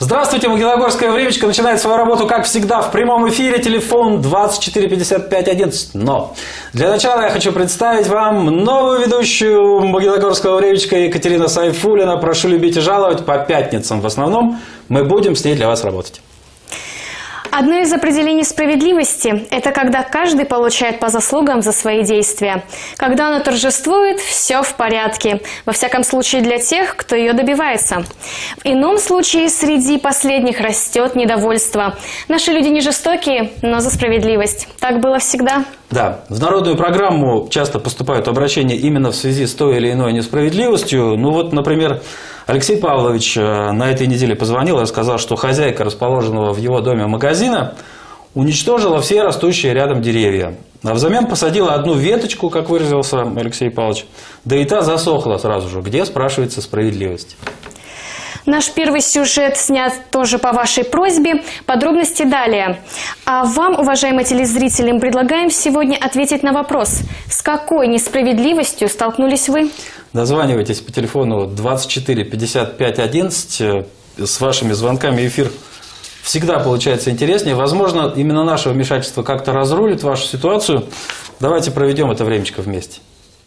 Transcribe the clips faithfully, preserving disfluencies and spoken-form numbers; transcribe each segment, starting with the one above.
Здравствуйте, Магнитогорское времечко начинает свою работу, как всегда, в прямом эфире, телефон двадцать четыре пятьдесят пять одиннадцать. Но для начала я хочу представить вам новую ведущую Магнитогорского времечка Екатерина Сайфуллина. Прошу любить и жаловать, по пятницам в основном мы будем с ней для вас работать. Одно из определений справедливости – это когда каждый получает по заслугам за свои действия. Когда оно торжествует, все в порядке. Во всяком случае для тех, кто ее добивается. В ином случае среди последних растет недовольство. Наши люди не жестокие, но за справедливость. Так было всегда. Да, в народную программу часто поступают обращения именно в связи с той или иной несправедливостью. Ну вот, например, Алексей Павлович на этой неделе позвонил и рассказал, что хозяйка расположенного в его доме магазина уничтожила все растущие рядом деревья. А взамен посадила одну веточку, как выразился Алексей Павлович, да и та засохла сразу же. Где, спрашивается, справедливость? Наш первый сюжет снят тоже по вашей просьбе. Подробности далее. А вам, уважаемые телезрители, предлагаем сегодня ответить на вопрос. С какой несправедливостью столкнулись вы? Дозванивайтесь по телефону двадцать четыре пятьдесят пять одиннадцать. С вашими звонками эфир всегда получается интереснее. Возможно, именно наше вмешательство как-то разрулит вашу ситуацию. Давайте проведем это времечко вместе.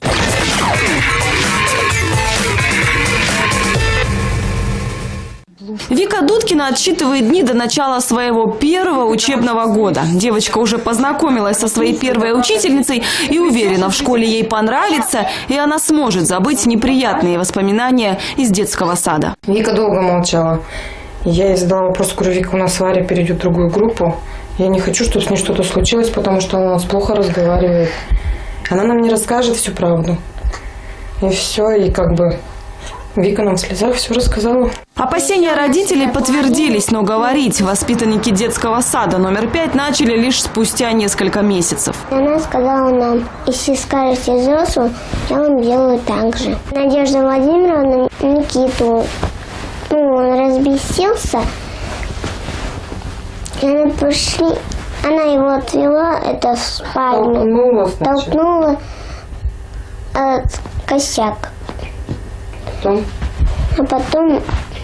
Вика Дудкина отсчитывает дни до начала своего первого учебного года. Девочка уже познакомилась со своей первой учительницей и уверена, в школе ей понравится, и она сможет забыть неприятные воспоминания из детского сада. Вика долго молчала. Я ей задала вопрос, говорю, Вика, у нас Варя перейдет в другую группу. Я не хочу, чтобы с ней что-то случилось, потому что она у нас плохо разговаривает. Она нам не расскажет всю правду. И все, и как бы Вика нам в слезах все рассказала. Опасения родителей подтвердились, но говорить воспитанники детского сада номер пять начали лишь спустя несколько месяцев. Она сказала нам, если скажете взрослым, я вам делаю так же. Надежда Владимировна Никиту, ну, он разбесился, и она пошли, она его отвела, это в спальню, толкнула, толкнула а, косяк. Потом? А потом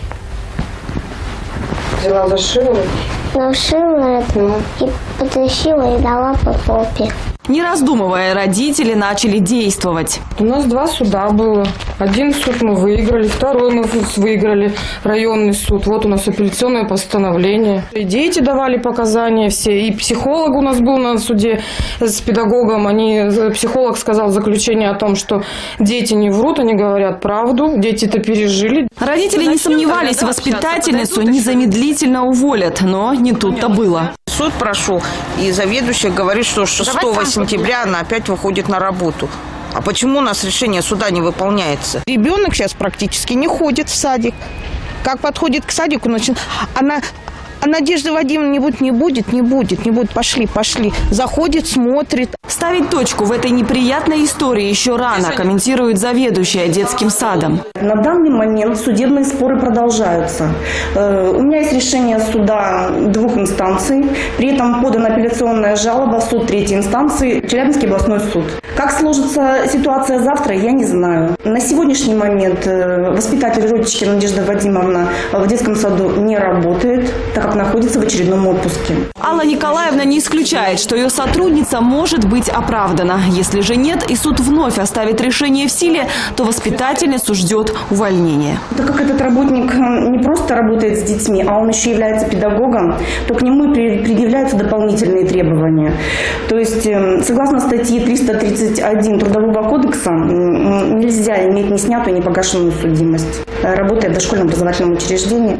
взяла за шиворот, за шиворот ну. и потащила и дала по попе. Не раздумывая, родители начали действовать. У нас два суда было. Один суд мы выиграли, второй мы выиграли, районный суд. Вот у нас апелляционное постановление. И дети давали показания все, и психолог у нас был на суде с педагогом. Они, психолог сказал заключение о том, что дети не врут, они говорят правду, дети это пережили. Родители не сомневались, воспитательницу незамедлительно уволят, но не тут-то было. Суд прошел, и заведующая говорит, что шестого сентября она опять выходит на работу. А почему у нас решение суда не выполняется? Ребенок сейчас практически не ходит в садик. Как подходит к садику, начинает... Она... А Надежда Вадимовна не будет, не будет, не будет, не будет. Пошли, пошли. Заходит, смотрит. Ставить точку в этой неприятной истории еще рано, комментирует заведующая детским садом. На данный момент судебные споры продолжаются. У меня есть решение суда двух инстанций. При этом подана апелляционная жалоба в суд третьей инстанции, Челябинский областной суд. Как сложится ситуация завтра, я не знаю. На сегодняшний момент воспитатель родички Надежда Вадимовна в детском саду не работает, так как находится в очередном отпуске. Алла Николаевна не исключает, что ее сотрудница может быть оправдана. Если же нет, и суд вновь оставит решение в силе, то воспитательницу ждет увольнение. Так как этот работник не просто работает с детьми, а он еще является педагогом, то к нему предъявляются дополнительные требования. То есть, согласно статье триста тридцать один Трудового кодекса, нельзя иметь неснятую, непогашенную судимость, работая в дошкольном образовательном учреждении.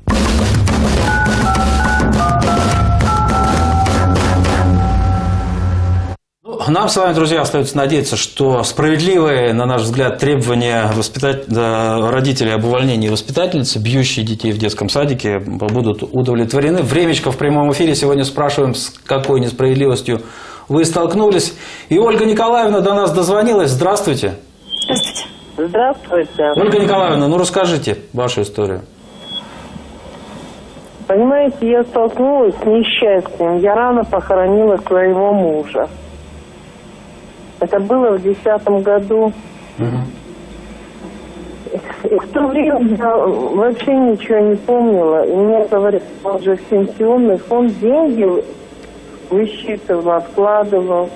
Нам с вами, друзья, остается надеяться, что справедливые, на наш взгляд, требования воспитать... родителей об увольнении воспитательницы, бьющие детей в детском садике, будут удовлетворены. Времечко в прямом эфире. Сегодня спрашиваем, с какой несправедливостью вы столкнулись. И Ольга Николаевна до нас дозвонилась. Здравствуйте. Здравствуйте. Здравствуйте. Ольга Николаевна, ну расскажите вашу историю. Понимаете, я столкнулась с несчастьем. Я рано похоронила своего мужа. Это было в десятом году. Угу. в то время я вообще ничего не помнила. И мне говорят, он же в пенсионный фонд деньги высчитывал, откладывал.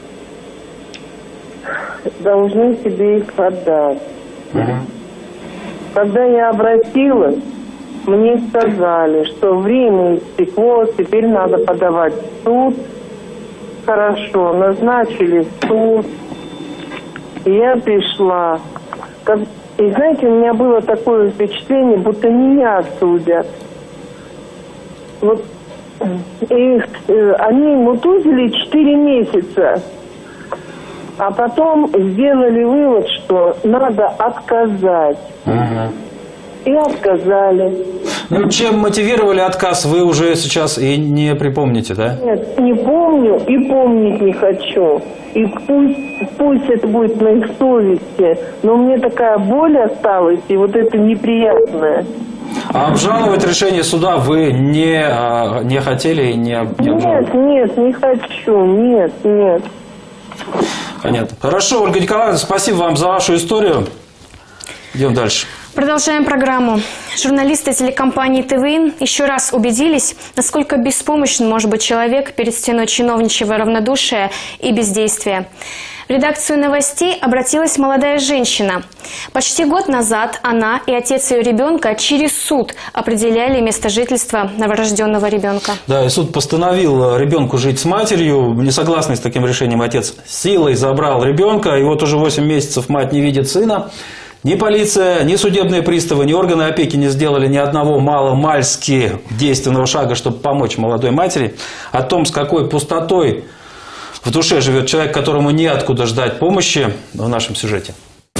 Должны тебе их отдать. Uh-huh. Когда я обратилась, мне сказали, что время истекло, теперь надо подавать в суд. Хорошо, назначили суд. И я пришла. Как... И знаете, у меня было такое впечатление, будто меня судят. Вот. И э, они мутузили четыре месяца. А потом сделали вывод, что надо отказать. Угу. И отказали. Ну, чем мотивировали отказ, вы уже сейчас и не припомните, да? Нет, не помню и помнить не хочу. И пусть, пусть это будет на их совести, но мне такая боль осталась, и вот это неприятное. А обжаловать решение суда вы не, не хотели и не, не Нет, нет, не хочу, нет, нет. Понятно. Хорошо, Ольга Николаевна, спасибо вам за вашу историю. Идем дальше. Продолжаем программу. Журналисты телекомпании ТВИ еще раз убедились, насколько беспомощен может быть человек перед стеной чиновничьего равнодушия и бездействия. В редакцию новостей обратилась молодая женщина. Почти год назад она и отец ее ребенка через суд определяли место жительства новорожденного ребенка. Да, и суд постановил ребенку жить с матерью. Несогласный с таким решением отец силой забрал ребенка, и вот уже восемь месяцев мать не видит сына. Ни полиция, ни судебные приставы, ни органы опеки не сделали ни одного маломальски действенного шага, чтобы помочь молодой матери. О том, с какой пустотой в душе живет человек, которому неоткуда ждать помощи, в нашем сюжете.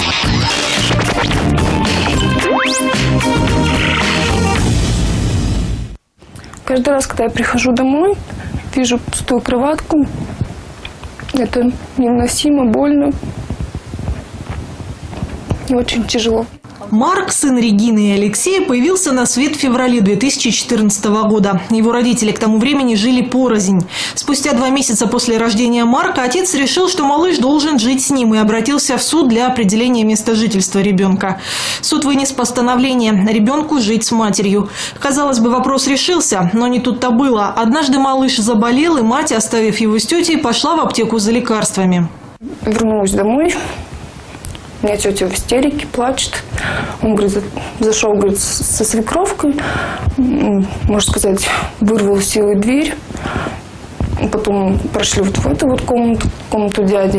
Каждый раз, когда я прихожу домой, вижу пустую кроватку. Это невыносимо, больно. И очень тяжело. Марк, сын Регины и Алексея, появился на свет в феврале две тысячи четырнадцатого года. Его родители к тому времени жили порознь. Спустя два месяца после рождения Марка отец решил, что малыш должен жить с ним, и обратился в суд для определения места жительства ребенка. Суд вынес постановление – ребенку жить с матерью. Казалось бы, вопрос решился, но не тут-то было. Однажды малыш заболел, и мать, оставив его с тетей, пошла в аптеку за лекарствами. Вернулась домой. У меня тетя в истерике, плачет. Он, говорит, зашел, говорит, со свекровкой, можно сказать, вырвал силой дверь. Потом прошли вот в эту вот комнату, комнату дяди.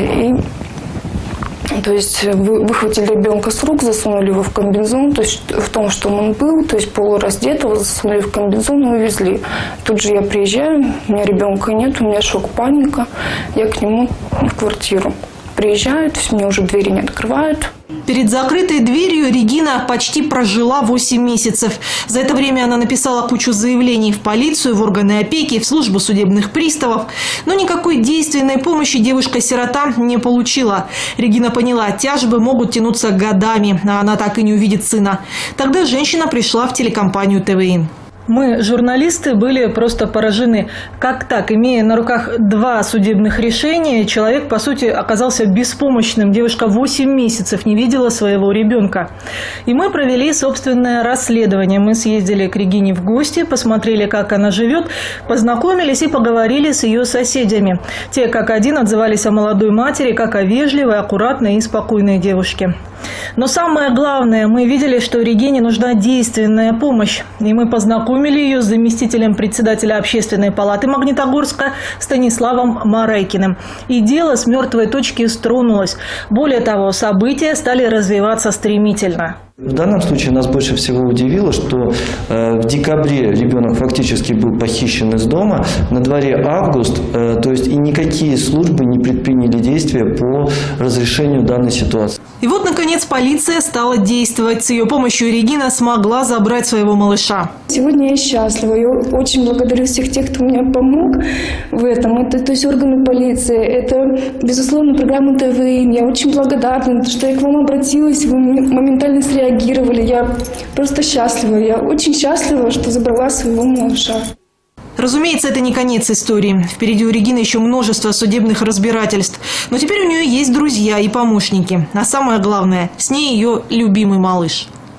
И, то есть, выхватили ребенка с рук, засунули его в комбинезон. То есть, в том, что он был, то есть, полураздетого, засунули в комбинезон и увезли. Тут же я приезжаю, у меня ребенка нет, у меня шок, паника. Я к нему в квартиру. Приезжают, мне уже двери не открывают. Перед закрытой дверью Регина почти прожила восемь месяцев. За это время она написала кучу заявлений в полицию, в органы опеки, в службу судебных приставов. Но никакой действенной помощи девушка-сирота не получила. Регина поняла, тяжбы могут тянуться годами, а она так и не увидит сына. Тогда женщина пришла в телекомпанию ТВИ. Мы, журналисты, были просто поражены. Как так, имея на руках два судебных решения, человек, по сути, оказался беспомощным. Девушка восемь месяцев не видела своего ребенка. И мы провели собственное расследование. Мы съездили к Регине в гости, посмотрели, как она живет, познакомились и поговорили с ее соседями. Те, как один, отзывались о молодой матери, как о вежливой, аккуратной и спокойной девушке. Но самое главное, мы видели, что Регине нужна действенная помощь. И мы познакомили ее с заместителем председателя Общественной палаты Магнитогорска Станиславом Марайкиным. И дело с мертвой точки стронулось. Более того, события стали развиваться стремительно. В данном случае нас больше всего удивило, что э, в декабре ребенок фактически был похищен из дома, на дворе август, э, то есть и никакие службы не предприняли действия по разрешению данной ситуации. И вот, наконец, полиция стала действовать. С ее помощью Регина смогла забрать своего малыша. Сегодня я счастлива. Я очень благодарю всех тех, кто мне помог в этом. Это, то есть органы полиции, это, безусловно, программа ТВИ. Я очень благодарна, что я к вам обратилась, вы моментально среагировали. Я просто счастлива. Я очень счастлива, что забрала своего малыша. Разумеется, это не конец истории. Впереди у Регины еще множество судебных разбирательств. Но теперь у нее есть друзья и помощники. А самое главное, с ней ее любимый малыш.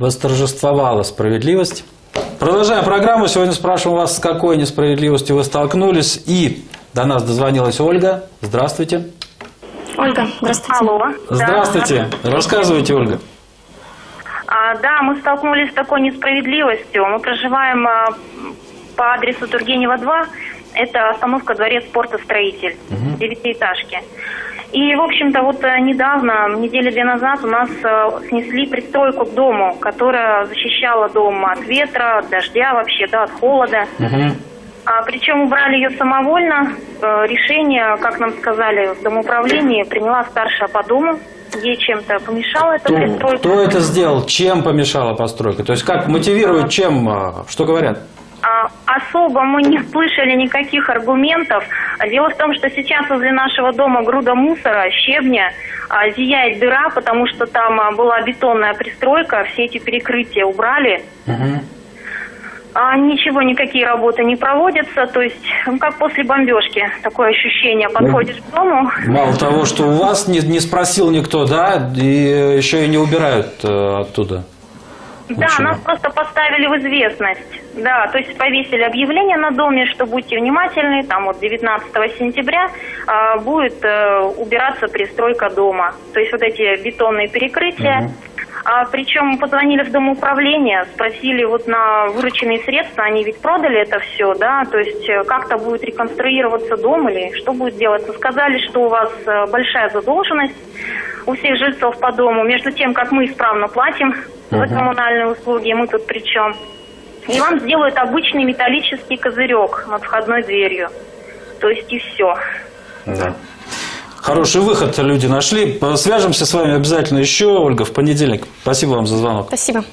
восторжествовала справедливость. Продолжаем программу. Сегодня спрашиваем вас, с какой несправедливостью вы столкнулись. И до нас дозвонилась Ольга. Здравствуйте. Ольга, здравствуйте. Алло. Здравствуйте. Да. Рассказывайте, Ольга. А, да, мы столкнулись с такой несправедливостью. Мы проживаем а, по адресу Тургенева два. Это остановка Дворец спорта «Строитель», угу. девятиэтажки. И, в общем-то, вот недавно, недели две назад, у нас э, снесли пристройку к дому, которая защищала дом от ветра, от дождя вообще, да, от холода. Угу. А, причем убрали ее самовольно. Э, решение, как нам сказали в домоуправлении, приняла старшая по дому. Ей чем-то помешала эта кто, пристройка. Кто это сделал? Чем помешала постройка? То есть как мотивируют, чем, что говорят? А, особо мы не слышали никаких аргументов. Дело в том, что сейчас возле нашего дома груда мусора, щебня, а, зияет дыра, потому что там а, была бетонная пристройка, все эти перекрытия убрали. Угу. А, ничего, никакие работы не проводятся, то есть, ну, как после бомбежки, такое ощущение, подходишь ну, к дому. Мало того, что у вас не, не спросил никто, да, и еще и не убирают э, оттуда. Да, ничего. Нас просто поставили в известность. Да, то есть повесили объявление на доме, что будьте внимательны, там вот девятнадцатого сентября э, будет э, убираться пристройка дома. То есть вот эти бетонные перекрытия. Угу. А, причем позвонили в домоуправление, спросили вот на вырученные средства, они ведь продали это все, да, то есть как-то будет реконструироваться дом или что будет делаться. Сказали, что у вас большая задолженность у всех жильцов по дому, между тем, как мы исправно платим за коммунальные услуги, мы тут при чем. И вам сделают обычный металлический козырек над входной дверью. То есть и все. Да. Хороший выход люди нашли. Свяжемся с вами обязательно еще, Ольга, в понедельник. Спасибо вам за звонок. Спасибо.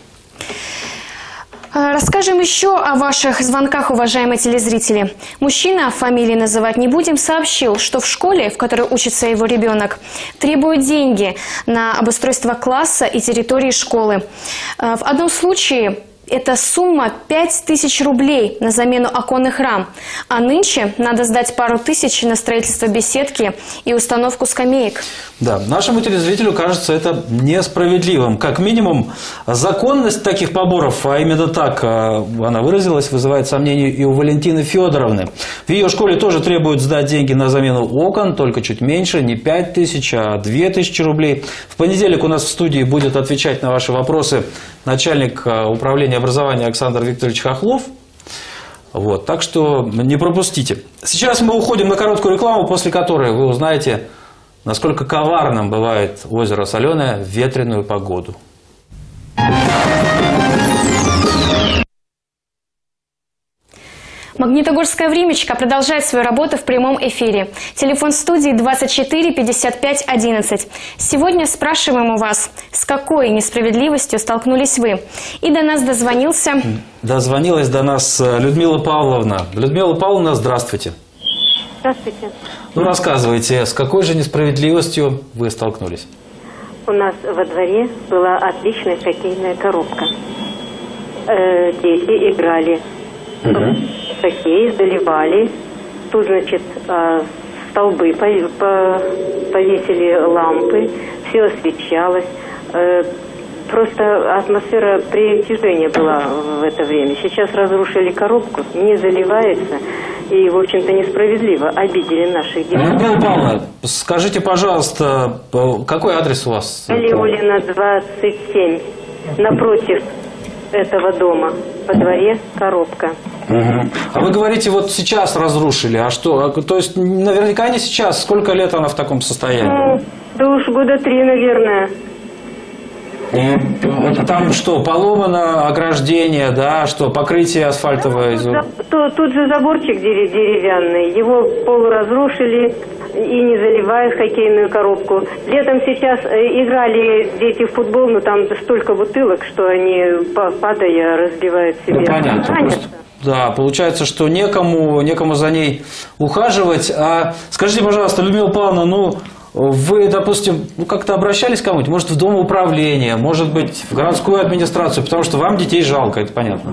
Расскажем еще о ваших звонках, уважаемые телезрители. Мужчина, фамилии называть не будем, сообщил, что в школе, в которой учится его ребенок, требуют деньги на обустройство класса и территории школы. В одном случае эта сумма пять тысяч рублей на замену оконных рам. А нынче надо сдать пару тысяч на строительство беседки и установку скамеек. Да, нашему телезрителю кажется это несправедливым. Как минимум, законность таких поборов, а именно так она выразилась, вызывает сомнения и у Валентины Федоровны. В ее школе тоже требуют сдать деньги на замену окон, только чуть меньше, не пять тысяч, а две тысячи рублей. В понедельник у нас в студии будет отвечать на ваши вопросы начальник управления образования Александр Викторович Хохлов. Вот, так что не пропустите. Сейчас мы уходим на короткую рекламу, после которой вы узнаете, насколько коварным бывает озеро Соленое в ветреную погоду. Магнитогорская времечко продолжает свою работу в прямом эфире. Телефон студии двадцать четыре пятьдесят пять одиннадцать. Сегодня спрашиваем у вас, с какой несправедливостью столкнулись вы. И до нас дозвонился... Дозвонилась до нас Людмила Павловна. Людмила Павловна, здравствуйте. Здравствуйте. Ну, рассказывайте, с какой же несправедливостью вы столкнулись? У нас во дворе была отличная хоккейная коробка. Э, дети играли угу. в хоккей, заливали. Тут, значит, э, столбы повесили лампы, все освещалось. Э, просто атмосфера притяжения была в это время. Сейчас разрушили коробку, не заливается. И, в общем-то, несправедливо обидели наших детей. Людмила Павловна, скажите, пожалуйста, какой адрес у вас? Леолина, двадцать семь. Напротив этого дома. Во дворе коробка. Угу. А вы говорите, вот сейчас разрушили. А что? То есть, наверняка не сейчас. Сколько лет она в таком состоянии? Ну, да уж года три, наверное. И там что, поломано ограждение, да, что, покрытие асфальтовое? Да, тут, тут же заборчик деревянный, его полуразрушили и не заливают хоккейную коробку. Летом сейчас играли дети в футбол, но там столько бутылок, что они, падая, разбивают себе. Ну, понятно, просто, да, получается, что некому, некому за ней ухаживать. А скажите, пожалуйста, Людмила Павловна, ну... Вы, допустим, ну, как-то обращались к кому-нибудь, может, в домоуправление, может быть, в городскую администрацию, потому что вам детей жалко, это понятно.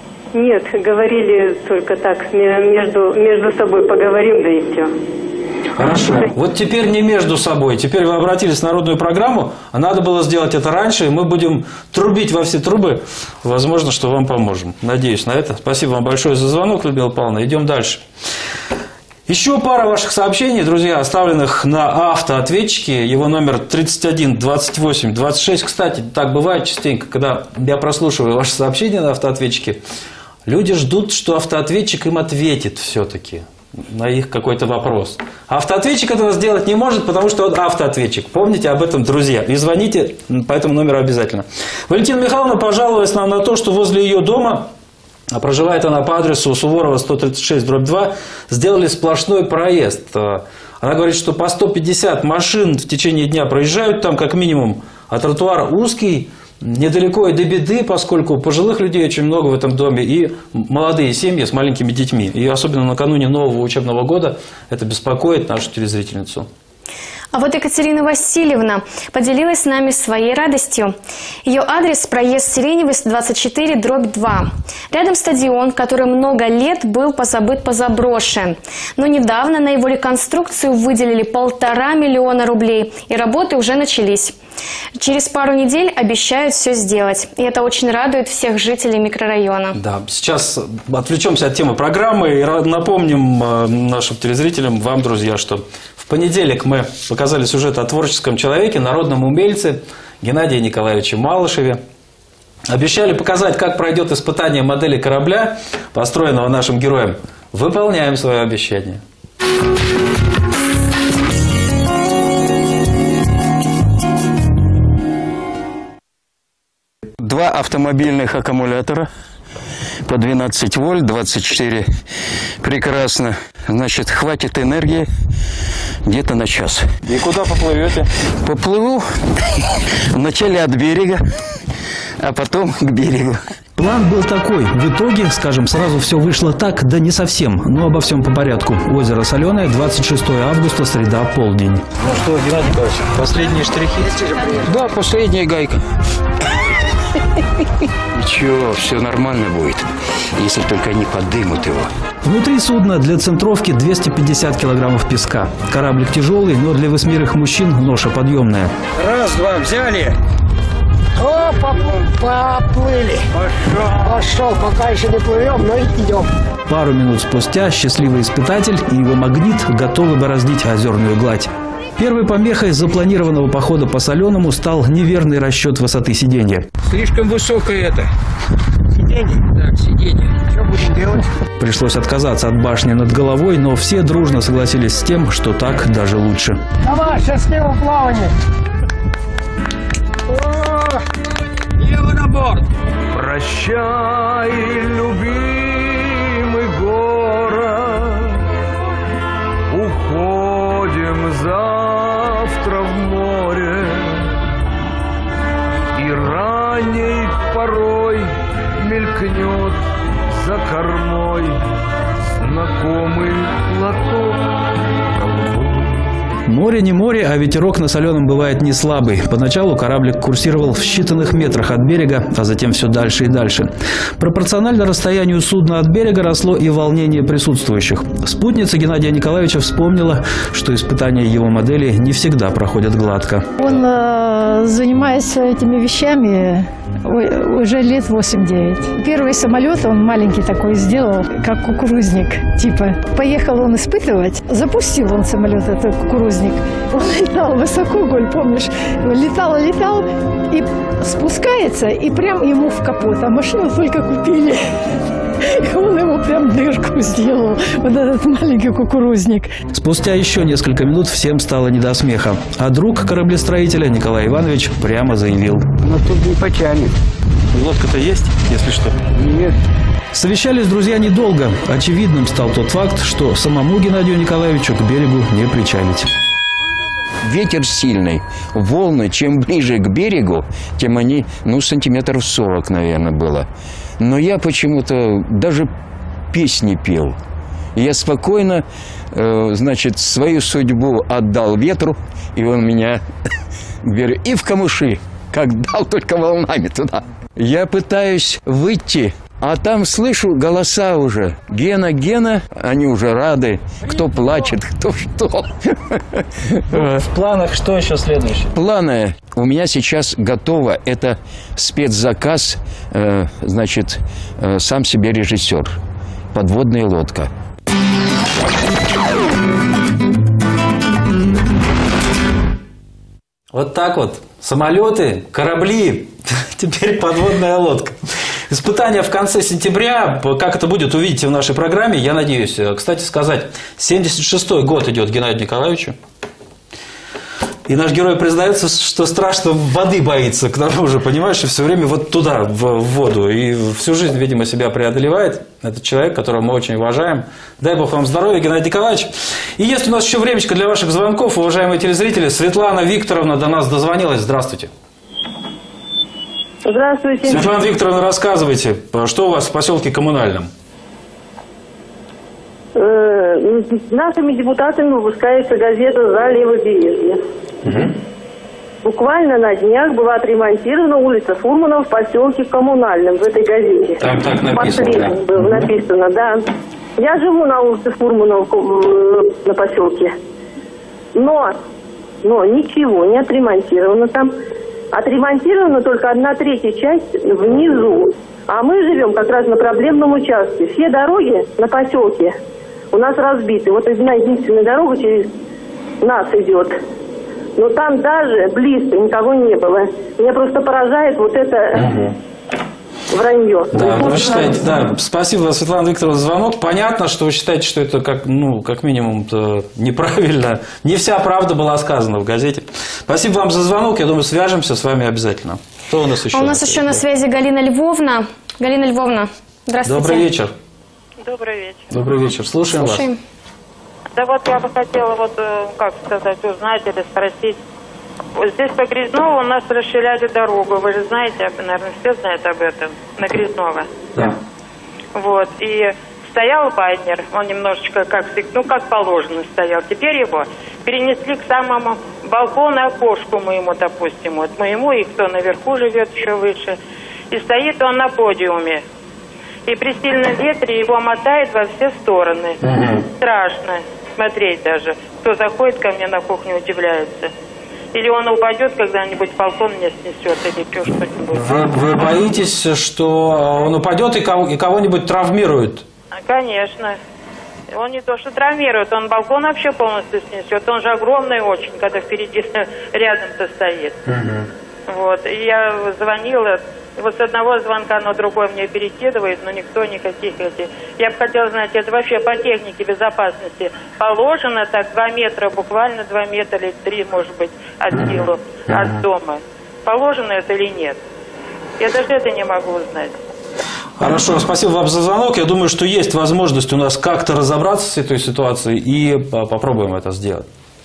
Нет, говорили только так, между, между собой поговорим, да и все. Хорошо. Вот теперь не между собой. Теперь вы обратились в народную программу, а надо было сделать это раньше, и мы будем трубить во все трубы. Возможно, что вам поможем. Надеюсь на это. Спасибо вам большое за звонок, Людмила Павловна. Идем дальше. Еще пара ваших сообщений, друзья, оставленных на автоответчике. Его номер тридцать один двадцать восемь двадцать шесть. Кстати, так бывает частенько, когда я прослушиваю ваши сообщения на автоответчике. Люди ждут, что автоответчик им ответит все-таки на их какой-то вопрос. Автоответчик этого сделать не может, потому что он автоответчик. Помните об этом, друзья. И звоните по этому номеру обязательно. Валентина Михайловна пожаловалась нам на то, что возле ее дома, а проживает она по адресу Суворова сто тридцать шесть дробь два, сделали сплошной проезд. Она говорит, что по сто пятьдесят машин в течение дня проезжают там как минимум, а тротуар узкий, недалеко и до беды, поскольку пожилых людей очень много в этом доме и молодые семьи с маленькими детьми. И особенно накануне нового учебного года это беспокоит нашу телезрительницу. А вот Екатерина Васильевна поделилась с нами своей радостью. Ее адрес – проезд Сиреневый, двадцать четыре дробь два. Рядом стадион, который много лет был позабыт, позаброшен. Но недавно на его реконструкцию выделили полтора миллиона рублей, и работы уже начались. Через пару недель обещают все сделать. И это очень радует всех жителей микрорайона. Да, сейчас отвлечемся от темы программы и напомним нашим телезрителям, вам, друзья, что в понедельник мы показали сюжет о творческом человеке, народном умельце Геннадии Николаевиче Малышеве. Обещали показать, как пройдет испытание модели корабля, построенного нашим героем. Выполняем свое обещание. Два автомобильных аккумулятора по двенадцать вольт, двадцать четыре. Прекрасно. Значит, хватит энергии где-то на час. И куда поплывете? Поплыву вначале от берега, а потом к берегу. План был такой. В итоге, скажем, сразу все вышло так, да не совсем. Но обо всем по порядку. Озеро Соленое, двадцать шестое августа, среда, полдень. Ну что, Геннадий Николаевич, последние штрихи? Да, последняя гайка. Ничего, все нормально будет, если только они подымут его. Внутри судна для центровки двести пятьдесят килограммов песка. Кораблик тяжелый, но для восьмерых мужчин ноша подъемная. Раз, два, взяли. О, поплыли. Пошел. Пошел, пока еще не плывем, но идем. Пару минут спустя счастливый испытатель и его магнит готовы бороздить озерную гладь. Первой помехой запланированного похода по Соленому стал неверный расчет высоты сиденья. Слишком высокое это. Сиденье? Так, сиденье. Что будем делать? Пришлось отказаться от башни над головой, но все дружно согласились с тем, что так даже лучше. Давай, счастливого плавания. Лево на борт. Прощай, любимый город, уходим завтра в море, и ранней порой мелькнет за кормой знакомый лоток. Море не море, а ветерок на Соленом бывает не слабый. Поначалу кораблик курсировал в считанных метрах от берега, а затем все дальше и дальше. Пропорционально расстоянию судна от берега росло и волнение присутствующих. Спутница Геннадия Николаевича вспомнила, что испытания его модели не всегда проходят гладко. Он э, занимается этими вещами уже лет восемь-девять. Первый самолет он маленький такой сделал, как кукурузник типа. Поехал он испытывать, запустил он самолет, этот кукурузник. Он летал высоко, Голь, помнишь? Летал, летал и спускается, и прям ему в капот. А машину только купили. И он ему прям дырку сделал, вот этот маленький кукурузник. Спустя еще несколько минут всем стало не до смеха. А друг кораблестроителя Николай Иванович прямо заявил: но тут не потянет. Лодка-то есть, если что? Нет. Совещались друзья недолго. Очевидным стал тот факт, что самому Геннадию Николаевичу к берегу не причалить. Ветер сильный, волны, чем ближе к берегу, тем они, ну, сантиметров сорок, наверное, было. Но я почему-то даже песни пел. Я спокойно, э, значит, свою судьбу отдал ветру, и он меня и в камыши, как дал, только волнами туда. Я пытаюсь выйти А там слышу голоса уже. Гена, Гена, они уже рады. Кто плачет, кто что. В планах что еще следующее? Планы у меня сейчас готово. Это спецзаказ, э, значит, э, сам себе режиссер. Подводная лодка. Вот так вот. Самолеты, корабли, теперь подводная лодка. Испытания в конце сентября, как это будет, увидите в нашей программе, я надеюсь. Кстати сказать, семьдесят шестой год идет Геннадию Николаевичу. И наш герой признается, что страшно воды боится, к тому же, понимаешь, и все время вот туда, в воду. И всю жизнь, видимо, себя преодолевает. Это человек, которого мы очень уважаем. Дай Бог вам здоровья, Геннадий Николаевич. И есть у нас еще времечко для ваших звонков, уважаемые телезрители. Светлана Викторовна до нас дозвонилась. Здравствуйте. Здравствуйте. Светлана Викторовна, рассказывайте, что у вас в поселке Коммунальном? Э, нашими депутатами выпускается газета «За левобережье». Угу. Буквально на днях была отремонтирована улица Фурманова в поселке Коммунальном, в этой газете. Там так написано. Да. Было написано, да. Я живу на улице Фурманова на поселке. Но, но ничего не отремонтировано там. Отремонтирована только одна третья часть внизу. А мы живем как раз на проблемном участке. Все дороги на поселке у нас разбиты. Вот одна единственная дорога через нас идет. Но там даже близко никого не было. Меня просто поражает вот это угу. вранье. Да, вы считаете, да. Спасибо, Светлана Викторовна, за звонок. Понятно, что вы считаете, что это как, ну, как минимум неправильно. Не вся правда была сказана в газете. Спасибо вам за звонок. Я думаю, свяжемся с вами обязательно. Кто у нас еще? А у нас еще на связи Галина Львовна. Галина Львовна, здравствуйте. Добрый вечер. Добрый вечер. Добрый вечер. Слушаем, Слушаем. вас. Да вот я бы хотела, вот, как сказать, узнать или спросить. Вот здесь по Грязнову у нас расширяли дорогу. Вы же знаете, наверное, все знают об этом, на Грязново. Да. Вот, и стоял байнер, он немножечко, как, ну, как положено стоял. Теперь его перенесли к самому балкону, окошку моему, допустим, вот моему, и кто наверху живет еще выше. И стоит он на подиуме. И при сильном ветре его мотает во все стороны. Угу. Страшно смотреть даже. Кто заходит ко мне на кухню, удивляется. Или он упадет когда-нибудь, балкон мне снесет, или еще что-нибудь. Вы, вы боитесь, что он упадет и, кого, и кого-нибудь травмирует? Конечно. Он не то что травмирует, он балкон вообще полностью снесет. Он же огромный очень, когда впереди рядом-то стоит. Угу. Вот. И я звонила. Вот с одного звонка на другой мне перекидывает, но никто никаких этих. Я бы хотела знать, это вообще по технике безопасности положено так два метра, буквально два метра или три, может быть, от силу, от дома. Положено это или нет? Я даже это не могу узнать. Хорошо, спасибо вам за звонок. Я думаю, что есть возможность у нас как-то разобраться с этой ситуацией и попробуем это сделать.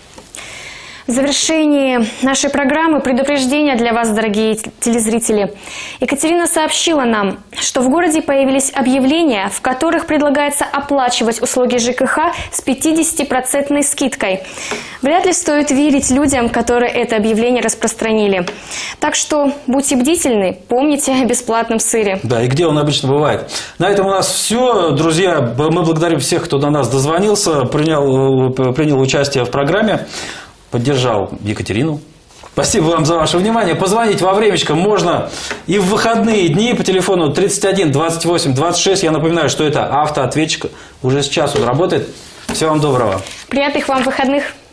В завершении нашей программы предупреждение для вас, дорогие телезрители. Екатерина сообщила нам, что в городе появились объявления, в которых предлагается оплачивать услуги ЖКХ с пятидесятипроцентной скидкой. Вряд ли стоит верить людям, которые это объявление распространили. Так что будьте бдительны, помните о бесплатном сыре. Да, и где он обычно бывает. На этом у нас все. Друзья, мы благодарим всех, кто до нас дозвонился, принял, принял участие в программе. Поддержал Екатерину. Спасибо вам за ваше внимание. Позвонить во времечко можно и в выходные дни по телефону тридцать один двадцать восемь двадцать шесть. Я напоминаю, что это автоответчик. Уже с часу работает. Всего вам доброго. Приятных вам выходных.